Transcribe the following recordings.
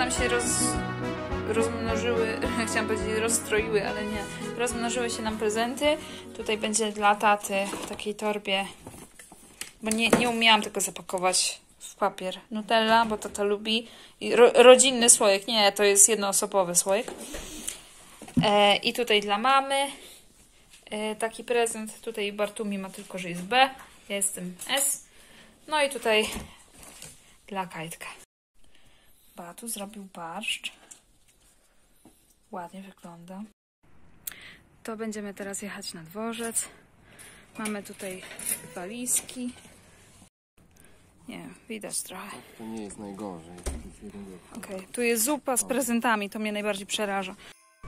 nam się rozmnożyły, chciałam powiedzieć rozstroiły, ale nie. Rozmnożyły się nam prezenty. Tutaj będzie dla taty w takiej torbie, bo nie umiałam tego zapakować w papier. Nutella, bo tata lubi. I rodzinny słoik. Nie, to jest jednoosobowy słoik. I tutaj dla mamy taki prezent. Tutaj Bartumi ma tylko, że jest B. Ja jestem S. No i tutaj dla Kajtka. Batu zrobił barszcz. Ładnie wygląda. To będziemy teraz jechać na dworzec. Mamy tutaj walizki. Nie, widać trochę. To nie jest najgorzej. Okej, tu jest zupa z prezentami, to mnie najbardziej przeraża.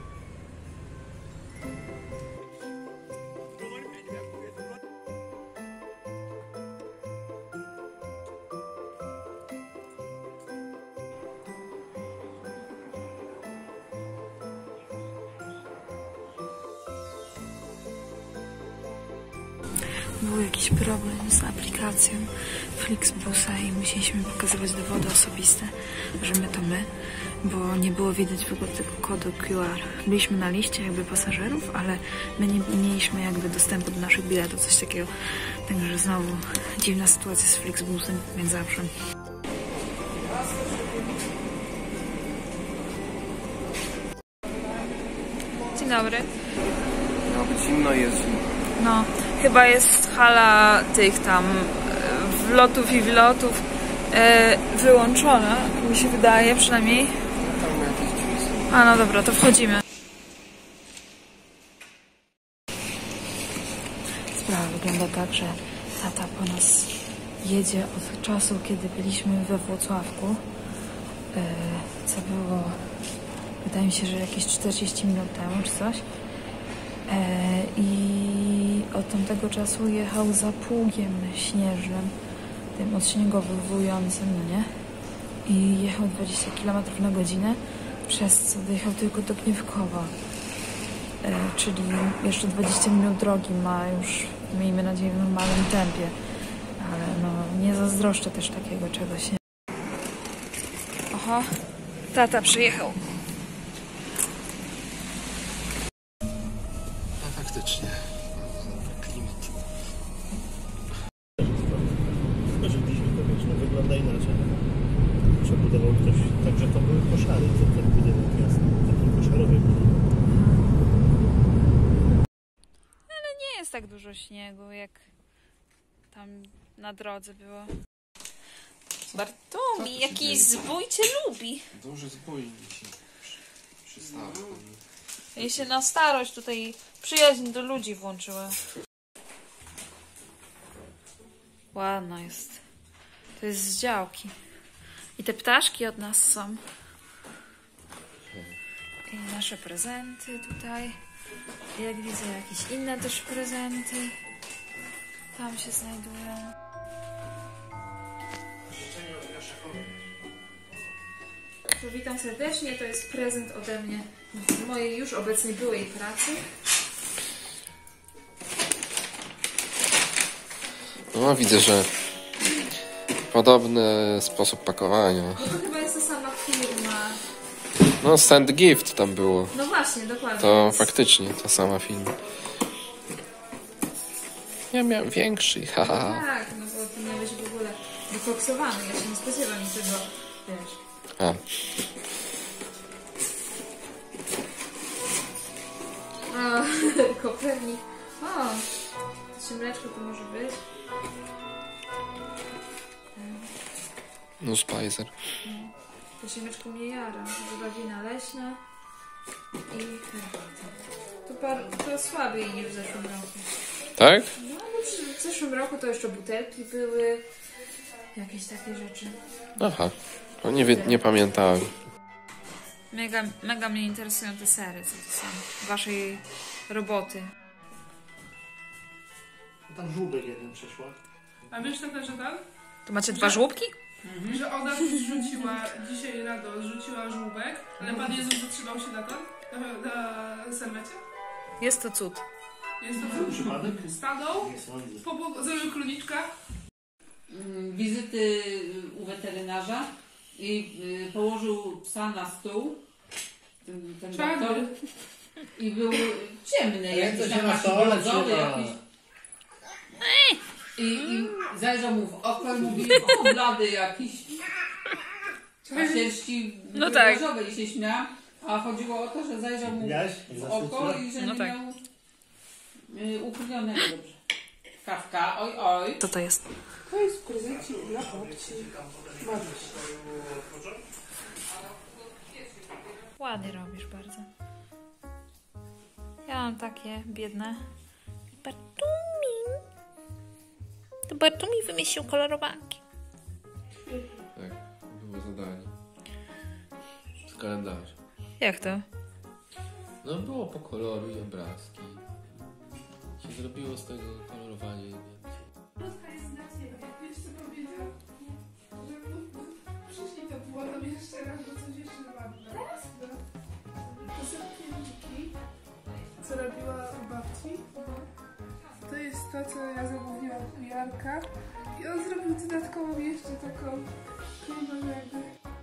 Był jakiś problem z aplikacją Flixbusa i musieliśmy pokazywać dowody osobiste, że to my, bo nie było widać w ogóle tego kodu QR. Byliśmy na liście jakby pasażerów, ale my nie mieliśmy jakby dostępu do naszych biletów, coś takiego. Także znowu dziwna sytuacja z Flixbusem, jak zawsze. Dzień dobry. No, zimno jest. No, chyba jest hala tych tam wlotów i wylotów wyłączona, mi się wydaje przynajmniej. Tam jakieś drzwi są. A no dobra, to wchodzimy. Sprawa wygląda tak, że tata po nas jedzie od czasu, kiedy byliśmy we Włocławku, co było, wydaje mi się, że jakieś 40 minut temu czy coś. I od tamtego czasu jechał za pługiem śnieżnym, tym odśniegowywującym, no nie? I jechał 20 km na godzinę, przez co dojechał tylko do Gniewkowa. Czyli jeszcze 20 minut drogi ma już, miejmy nadzieję, w normalnym tempie. Ale no, nie zazdroszczę też takiego czegoś, nie? Oho, tata przyjechał. Faktycznie. Klimat. Żyliśmy to wiesz, no wygląda inaczej. Przebudował ktoś, także to były koszary, ten budynek jest taki koszarowy. Ale nie jest tak dużo śniegu, jak tam na drodze było. Bartłomiej, jakiś zbój cię lubi. Duży zbój mi się przystało. I się na starość tutaj przyjaźń do ludzi włączyła. Ładna jest. To jest z działki. I te ptaszki od nas są. I nasze prezenty tutaj. Jak widzę, jakieś inne też prezenty tam się znajdują. To witam serdecznie, to jest prezent ode mnie z mojej już obecnej byłej pracy. No widzę, że podobny sposób pakowania. No to chyba jest ta sama firma. No Send Gift tam było. No właśnie, dokładnie. To faktycznie ta sama firma. Ja miałem większy, haha. Tak, no bo ty miałeś w ogóle wykoksowany, ja się nie spodziewam niczego, wiesz. A. O, Kopernik. O, szymleczko to może być. No Spicer. To szymleczko mnie jara. Żurawina leśna i herbata. To słabiej niż w zeszłym roku. Tak? No, bo w zeszłym roku to jeszcze butelki były, jakieś takie rzeczy. Aha. No nie pamiętałem. Mega mnie interesują te sery, co to są waszej roboty. Tam żółbek jeden przeszła. A wiesz tak, że tak? To macie dwa żłóbki? Że ona zrzuciła, dzisiaj rano zrzuciła żółbek, ale Pan Jezus zatrzymał się na to, na serwecie. Jest to cud. Jest to Przypadek? stanął, Nie sądzę. zrobił króliczka. Wizyty u weterynarza. i położył psa na stół, ten Czarny. doktor, i był ciemny, jak jakiś to się tam na taki stole brązowy, trzyma? jakiś. I zajrzał mu w oko i mówi, o blady jakiś. A sierści No tak. brązowe i się śmiał, a chodziło o to, że zajrzał mu Widziałeś? w oko i że No nie tak. miał ukrywionego dobrze. Kawka, oj. Co to jest? To jest prezencik dla babci Marysi. Ładnie robisz bardzo. Ja mam takie biedne. Bartumi. To Bartumi wymyślił kolorowanki. Tak, było zadanie. Z kalendarza. Jak to? No było po koloru i obrazki. Się zrobiło z tego kolorowanie. Lotka jest dla ciebie. Wiesz co powiedział? Że przyszli to było tam jeszcze raz, bo coś jeszcze ładne. Teraz? No. To są pierniki, co robiła u babci. To jest to, co ja zamówiłam u Jarka. I on zrobił dodatkową jeszcze taką kremę jakby.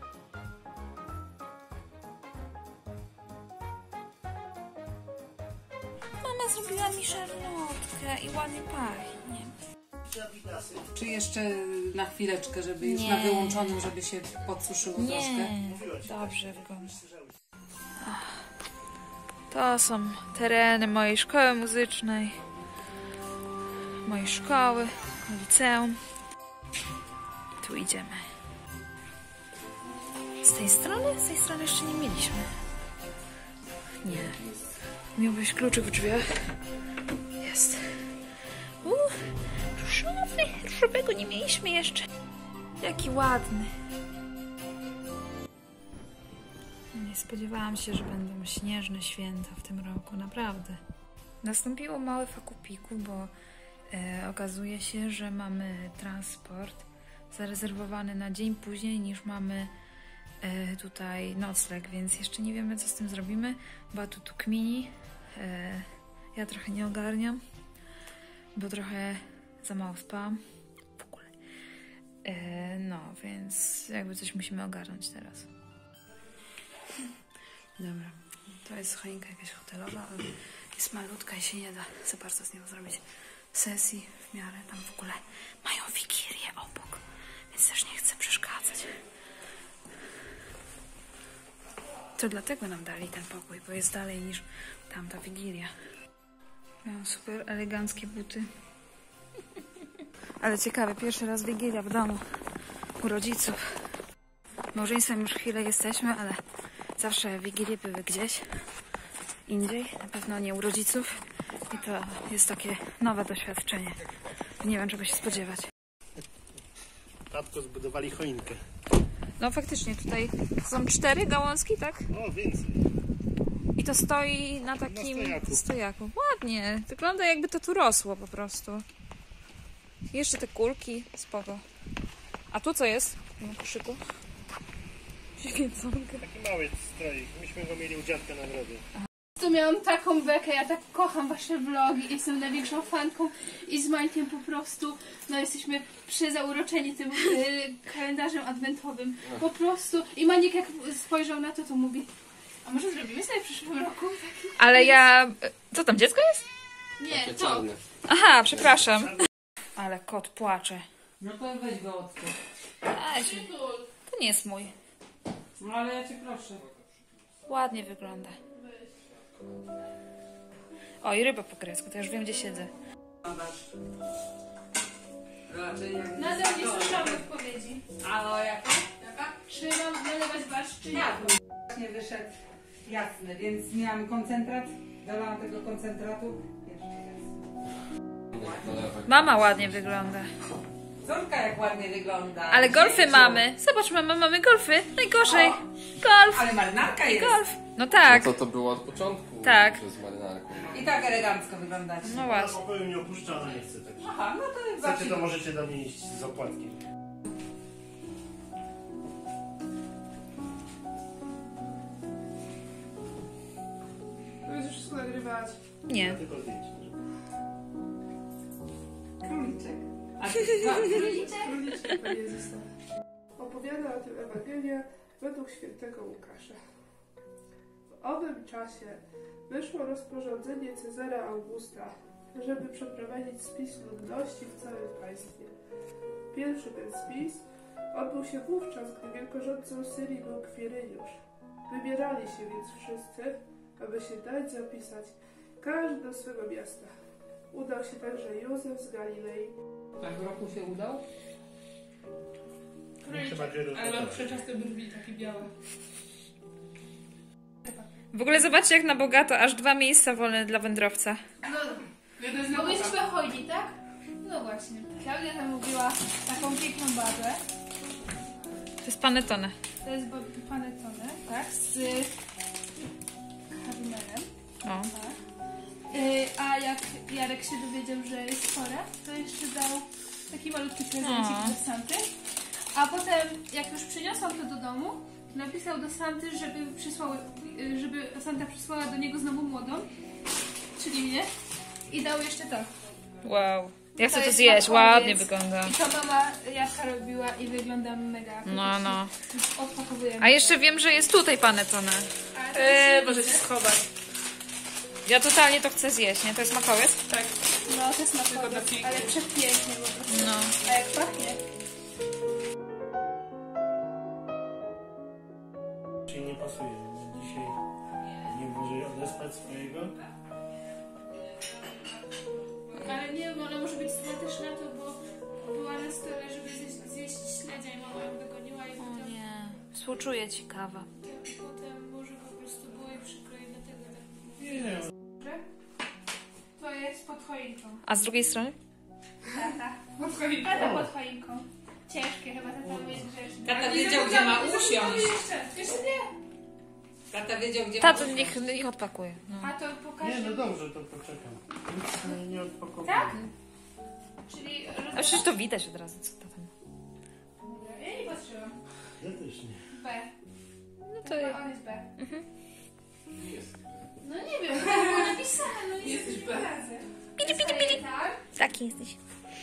Mama zrobiła mi szarlotkę i ładnie pachnie. Czy jeszcze na chwileczkę, żeby już Nie. na wyłączonym, żeby się podsuszyło troszkę? Nie, dobrze wygląda. To są tereny mojej szkoły muzycznej, mojej szkoły, liceum. Tu idziemy. Z tej strony? Z tej strony jeszcze nie mieliśmy. Nie. Miał być kluczyk w drzwiach. Jest. Różowy. Różowego nie mieliśmy jeszcze. Jaki ładny. Nie spodziewałam się, że będą śnieżne święta w tym roku, naprawdę. Nastąpiło małe fakupiku, bo okazuje się, że mamy transport zarezerwowany na dzień później niż mamy tutaj nocleg, więc jeszcze nie wiemy, co z tym zrobimy. Batu tu kmini. Ja trochę nie ogarniam, bo trochę za mało spałam w ogóle. No, więc jakby coś musimy ogarnąć teraz. Dobra, to jest choinka jakaś hotelowa, ale jest malutka i się nie da za bardzo z nią zrobić sesji w miarę. Tam w ogóle mają wigilię obok, więc też nie chcę przeszkadzać. To dlatego nam dali ten pokój, bo jest dalej niż tamta wigilia. Miałam super eleganckie buty. Ale ciekawe, pierwszy raz wigilia w domu u rodziców. Małżeństwem już chwilę jesteśmy, ale zawsze wigilie były gdzieś indziej, na pewno nie u rodziców. I to jest takie nowe doświadczenie. Nie wiem, czego się spodziewać. Tatko zbudowali choinkę. No faktycznie, tutaj są 4 gałązki, tak? O, więcej. I to stoi na takim stojaku. Ładnie. Wygląda, jakby to tu rosło po prostu. I jeszcze te kulki. Spoko. A tu co jest? Na koszyku. Święconka. Taki mały stroik. Myśmy go mieli u dziadka na grodzie. Tu miałam taką bekę, ja tak kocham wasze vlogi, jestem największą fanką i z Majkiem po prostu, no jesteśmy przezauroczeni tym kalendarzem adwentowym, po prostu. I Maniek jak spojrzał na to, to mówi, a może zrobimy sobie w przyszłym roku taki? Ale ja... Co tam, dziecko jest? Nie, to. Aha, przepraszam. Ale kot płacze. No to weź go od tyłu. To nie jest mój. No ale ja cię proszę. Ładnie wygląda. O, i ryba po grecku, to już wiem, gdzie siedzę. Raczej jak Nadal nie słyszałam odpowiedzi. A o jaka? Czy mam nalewać barszcz, czy nie? Nie wyszedł jasny, więc miałam koncentrat. Dolałam tego koncentratu. Mama ładnie wygląda. Córka jak ładnie wygląda. Ale golfy mamy. Zobacz, mama, mamy golfy. Najgorzej. Golf. Ale marynarka jest. Golf. No tak. No to było od początku. Tak. Z marynarką. I tak elegancko wyglądać. No Na właśnie. pokoju nie opuszcza, ale nie chce tak. Aha, no to jak Chcecie, zawsze. to możecie do mnie iść z opłatkiem. Będziesz wszystko nagrywać. Nie. Tylko zdjęcie. Króliczek. A Króliczek pewnie został. opowiada o tym Ewangelia według świętego Łukasza. W owym czasie wyszło rozporządzenie Cezara Augusta, żeby przeprowadzić spis ludności w całym państwie. Pierwszy ten spis odbył się wówczas, gdy wielkorządcą Syrii był Kwiryniusz. Wybierali się więc wszyscy, aby się dać zapisać, każdy do swego miasta. Udał się także Józef z Galilei. Tak w roku się udał? Ale mam przeczaste brwi, takie białe. W ogóle zobaczcie jak na bogato, aż 2 miejsca wolne dla wędrowca. No, bo jesteśmy hojni, tak? No właśnie. Klaudia zamówiła taką piękną babę. To jest panettone. To jest panettone, tak? Z karmelem. O. Tak. A jak Jarek się dowiedział, że jest chora, to jeszcze dał taki malutki prezencik do Santy. A potem, jak już przyniosłam to do domu, napisał do Santy, żeby Santa przysłała do niego znowu młodą, czyli mnie, i dał jeszcze to. Wow. Ja chcę to jest zjeść, smakowiec. ładnie wygląda. I to mama Jarka robiła i wygląda mega. No. Odpakowujemy. A jeszcze wiem, że jest tutaj panettone. Możecie schować. Ja totalnie to chcę zjeść, nie? To jest makowiec? Tak. No, to jest smakowiec, ale przepięknie po prostu. No. A jak pachnie? Czyli nie pasuje, że dzisiaj nie może odespać swojego. Ale nie, bo ona może być zła też na to, bo była na stole, żeby zjeść śledzia i mama ją dogoniła i O potem, nie. Współczuję ci kawa. potem może po prostu było jej przykro i dlatego tak. Nie. Dobrze? To jest pod choinką. A z drugiej strony? Tata. Pod choinką. Tata pod choinką. Ciężkie chyba, tata jest grzeczny. Tata wiedział, gdzie ma usiąść. Jeszcze nie. Tata wiedział, gdzie Tato, ma niech odpakuje. No. A to pokażę. Nie, no dobrze, to poczekam. Nic nie odpakowuję. Tak? Czyli... A przecież to widać od razu, co to tam. Ja nie patrzyłam. Ja też nie. B. No to Chyba on jest B. Jest. No nie wiem, to było napisane, no nie jesteś B. Pili, pili, pili. Tak? Taki jesteś.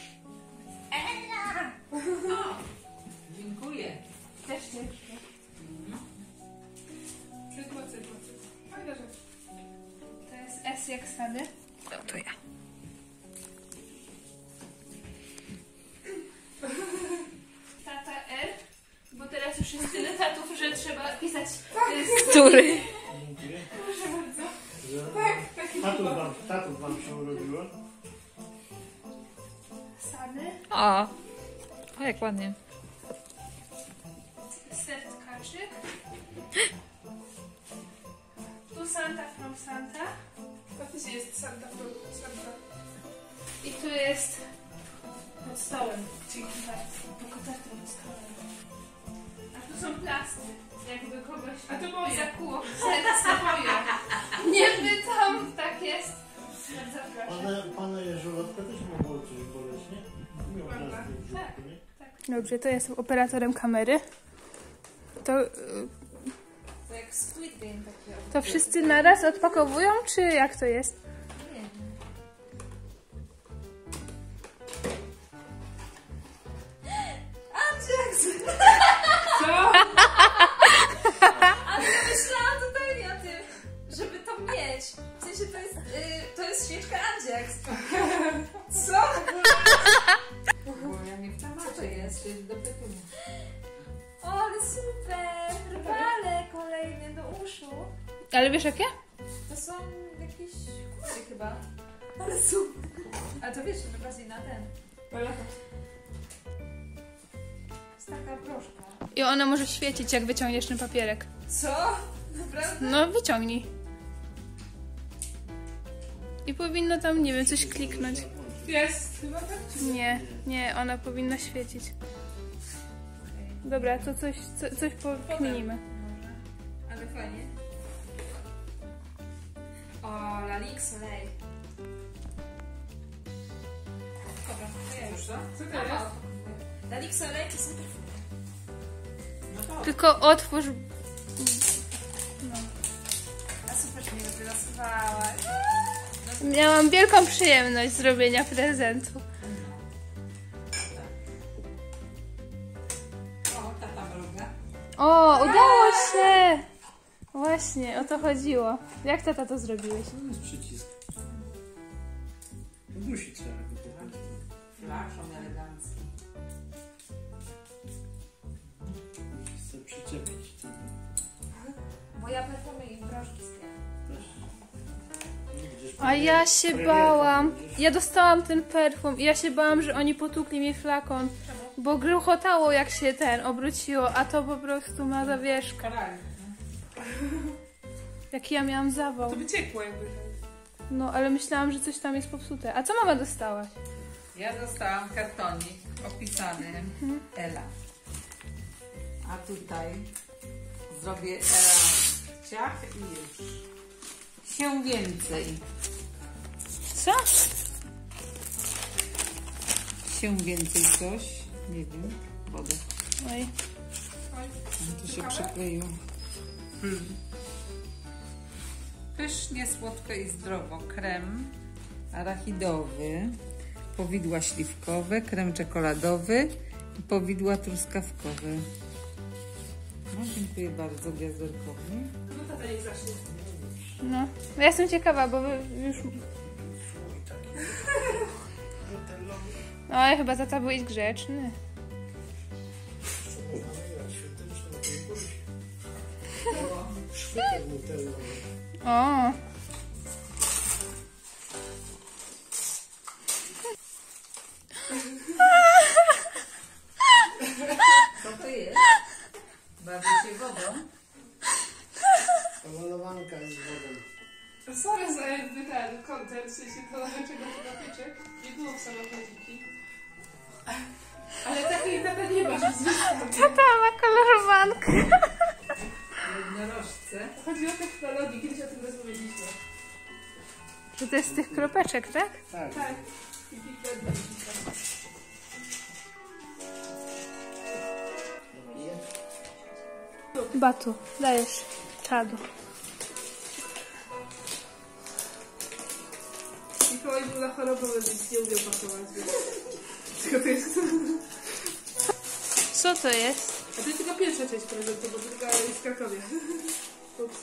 Dziękuję. Też ciężkie. Przykład. Fajna rzecz. To jest S jak Stany. No to ja. Tata R. Bo teraz już jest tyle tatów, że trzeba pisać. Który? Dziękuję. Proszę bardzo. Tatów wam się urodziło? Sany. O, jak ładnie. Sertkaczyk. Tu Santa from Santa. Faktycznie jest Santa from Santa. I tu jest pod stołem. Czyli kotarty pod stołem. A tu są plasty. Jakby kogoś zakuło w serce moje. Nie pytam, tak jest. Zapraszam. Pana Jeżołotka też mogło coś boleć, nie? Miał plastik w brzuchu, nie? Dobrze, to jestem operatorem kamery. To To jak Squid Game takie. To wszyscy naraz odpakowują, czy jak to jest? Nie wiem. Co? Ale ja myślałam totalnie o tym, żeby to mieć. W sensie to jest świeczka Andziaks. Co? Bo ja nie w temacie jest, jest do pytania. O, ale super! Rwale kolejne do uszu. Ale wiesz jakie? To są jakieś chmury chyba. Ale super. Ale to wiesz, że bardziej na ten. Jest taka proszka. I ona może świecić, jak wyciągniesz ten papierek. Co? Naprawdę? No, wyciągnij. I powinno tam, nie wiem, coś kliknąć. Jest. Chyba tak. Nie, ona powinna świecić. Dobra, to coś pokminimy. Może. Ale fajnie. O, La Ligue Soleil. Dobra, to ja już. Co to Aha, jest? La Ligue Soleil to są perfumy. No to Tylko otwórz... A super, że mnie to wylosowałaś. Miałam wielką przyjemność zrobienia prezentu. o, tata O, udało się! Właśnie, o to chodziło. Jak tata to zrobiłeś? To jest przycisk. Dusi trzeba go pochodzić. Flaszą elegancki. Musisz sobie przyczepić. Bo ja perfumy i brożki Też. Gdzieś A ja się premierka bałam. będziesz. Ja dostałam ten perfum i ja się bałam, że oni potukli mi flakon. Bo gruchotało jak się obróciło, a to po prostu ma zawieszkę. Karali. Jaki ja miałam zawał. To by ciekło jakby. No, ale myślałam, że coś tam jest popsute. A co mama dostałaś? Ja dostałam kartonik opisany Ela. A tutaj zrobię Ela w ciach i już. Się więcej. Co? Się więcej coś. Nie wiem. Wodę. Oj. Tu się przykleiło. Pysznie, słodko i zdrowo. Krem arachidowy, powidła śliwkowe, krem czekoladowy i powidła truskawkowe. No, dziękuję bardzo gwiazdorkowi. No tata niech zacznie. No. Ja jestem ciekawa, bo wy już... Oj, chyba tata byłeś grzeczny. Szpytek nutellowy. O. Co to jest? Bawię się wodą. Pomalowanka z wodą. Sorry za jakby ten kontent, w sensie to dlaczego to napieczek. Nie było w samochodziki. Ale takiej tata nie ma, że zwiastami. Tata ma kolorowankę. Jednorożce. Chodzi o technologię, kiedyś o tym rozmawialiśmy. Że to jest z tych kropeczek, tak? Tak. Tak. I pigmenty. Batu, dajesz czadu. Mikołaj był na chorobowym, więc nie umiał pasować. Tylko to jest... Co to jest? A to jest tylko pierwsza część prezentu, bo druga jest w Krakowie. Ups.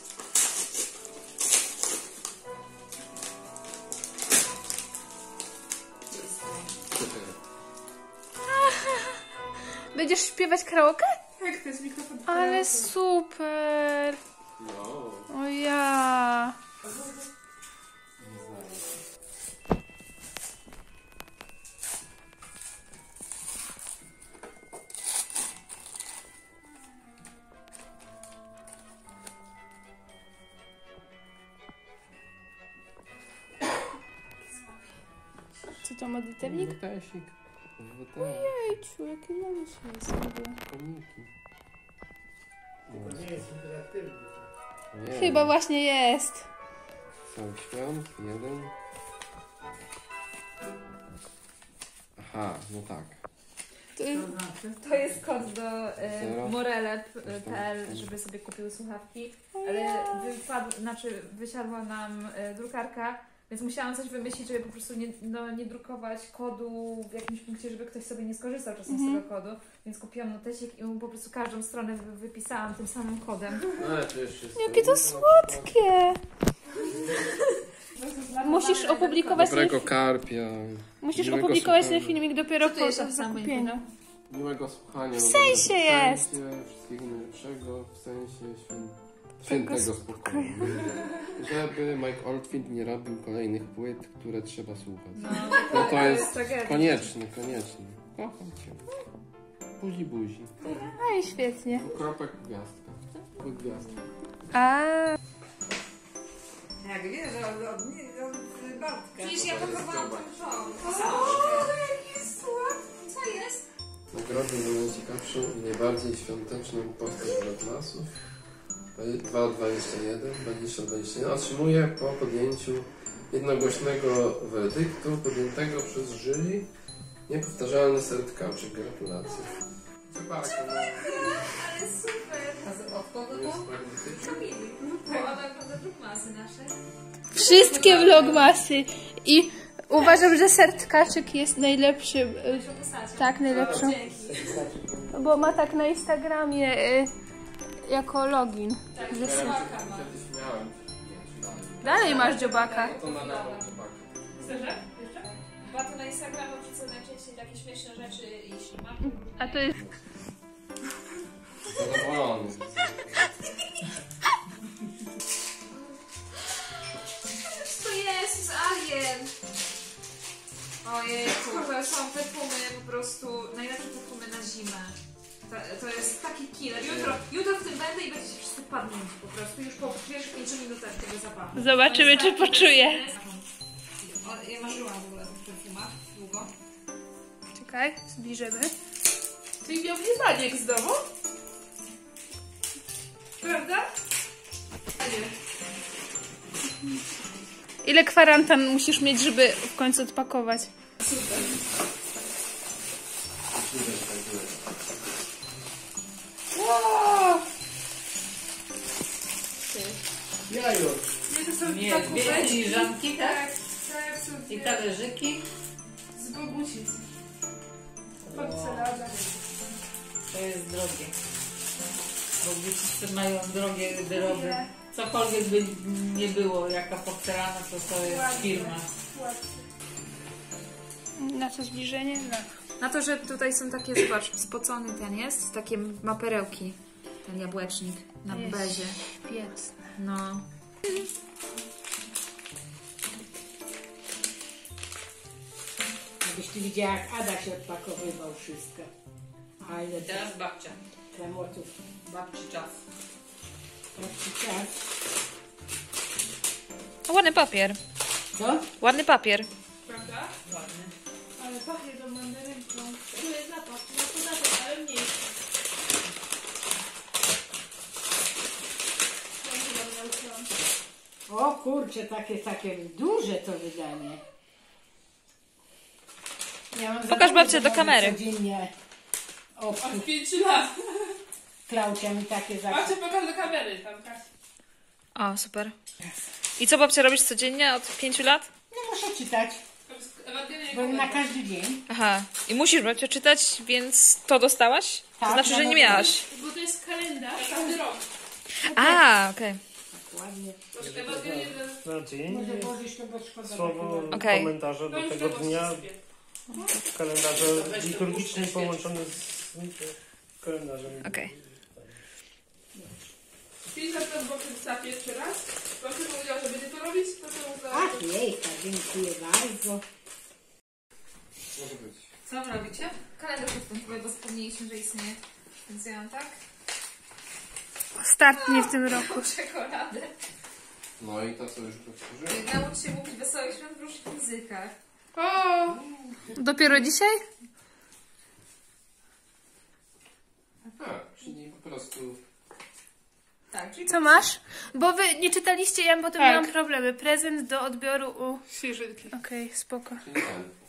Będziesz śpiewać karaoke? Tak, to jest mikrofon. Ale super. No, O ja. nie znam. Co to ma detewnik? Wotesik. Ejciu, jaki maluszny jest sobie. Koniki. To nie jest interaktywny. Nie. Chyba właśnie jest. Są świąt, jeden. Aha, no tak. To, To znaczy? to jest kod do Zero. morelep.pl, żeby sobie kupiły słuchawki, ale wysiadła nam drukarka, więc musiałam coś wymyślić, żeby po prostu nie drukować kodu w jakimś punkcie, żeby ktoś sobie nie skorzystał czasem z tego kodu, więc kupiłam notesik i mu po prostu każdą stronę wypisałam tym samym kodem. No ale to jeszcze jest... Jakie to słodkie! Musisz opublikować Dobrego karpia. Musisz miłego opublikować słuchania. ten filmik dopiero Co to po jest zakupieniu. Miłego słuchania. W no sensie dobrego jest. szczęścia, wszystkiego najlepszego, w sensie świętego spokoju. Żeby Mike Oldfield nie robił kolejnych płyt, które trzeba słuchać. No to jest konieczne. Kocham cię. Buzi, buzi. No i świetnie. Kropek gwiazdka. Gwiazdka. A Jak wiesz, od Bartka. Przecież ja pakowałam Co jest? Nagrodę za najciekawszą i najbardziej świąteczną postać Vlogmasów 2021 2021 otrzymuje po podjęciu jednogłośnego werdyktu podjętego przez jury niepowtarzalny set kauczyk. Gratulacje. Zobaczmy. Ale super. Od kogo to? Kamili. Bo ona ogląda vlogmasy nasze. Wszystkie vlogmasy. I uważam, że Sertkaczyk jest najlepszym. Tak, najlepszym. Bo ma tak na Instagramie jako login. Tak, Kiedyś dziobaka ma. kiedyś miałem. Nie, czy dalej. Dalej masz dziobaka. To na lewo zobaczę. Chcesz? Jeszcze? Dwa to na Instagrama wrzucę najczęściej takie śmieszne rzeczy i ślimaki. A to jest... Zadowolony. To jest alien! Ojejku, to są perfumy po prostu, najlepsze perfumy na zimę. To jest taki killer. Jutro w tym będę i będziecie wszyscy padnięci po prostu, już po pierwszych 5 minutach tego zapachu. Zobaczymy, czy poczuję. Ja marzyłam w ogóle o tych perfumach długo. Czekaj, zbliżymy. Czyli miał mnie Maniek z domu? Prawda? A nie. Ile kwarantan musisz mieć, żeby w końcu odpakować? Super. Wow! Jajo. Nie, to są Nie, dwa dwie kubeczki. filiżanki, tak? Tak, są I dwie. talerzyki. Z Bogusic. Porcelana. To jest drogie. Bo wszyscy mają drogie wyroby. Cokolwiek by nie było, jaka porcelana, to jest firma. Na co zbliżenie? Na to, że tutaj są takie, zobacz, spocony ten jest, takie ma perełki, ten jabłecznik na bezie. Piękne. No. Żebyś ty widziała, jak Ada się odpakowywał wszystko. A ile Teraz babcia. klamotów. Babci czas. Taki czas. Ładny papier. Co? Ładny papier. Prawda? Ładny. Ale pachnie tą mandarynką. Tu jest zapach, no to zapach, ale mniej. Ja chyba nauczyłam. O kurczę, takie duże to wydanie. Ja mam Pokaż za babcię do że kamery. Codziennie Od obców. 5 lat. Klaucia mi takie Babcia, zawsze. pokaż do kamery tam, tak. O, super. I co babcia robisz codziennie od 5 lat? Nie muszę czytać, Ewangelia bo na każdy dzień. Aha. I musisz babcia czytać, więc to dostałaś? To Tak, znaczy, że nie no, miałaś. Bo to jest kalendarz, każdy rok. A, okej. Ładnie. Ewangelia Znaczy, Może włożysz to, bo szkoda. słowo Okej. komentarza do tego dnia w kalendarzu liturgicznym połączony z kalendarzem. Okej. 5 lat temu babcia dostała pierwszy raz. Babcia powiedziała, że będzie to robić, to co uznała. Ach, jejka, dziękuję bardzo. Może być. Co robicie? Kalendarz ustępuje, bo wspomnieliśmy, że istnieje. Więc ja mam tak. Ostatni w tym roku. Czekoladę. No i to co już powtórzyłem? Naucz się mówić wesołych świąt w różnych językach. O! Dopiero dzisiaj? Tak, czyli po prostu... Tak, czyli Co masz? Bo wy nie czytaliście, ja potem Tak. miałam problemy. Prezent do odbioru u... Świeżynki. Okej, spoko. Czyli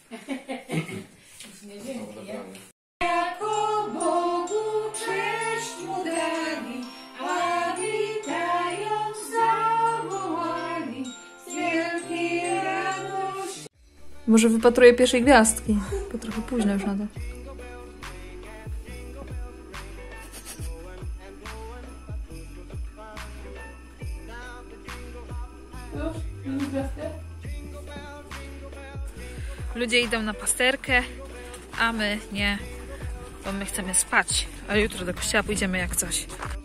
ten. Odebrany. Jako Bogu cześć mu dali, a witając zawołali z wielkiej radości. Może wypatruję pierwszej gwiazdki, bo trochę późno już na to. Ludzie idą na pasterkę, a my nie, bo my chcemy spać, a jutro do kościoła pójdziemy jak coś.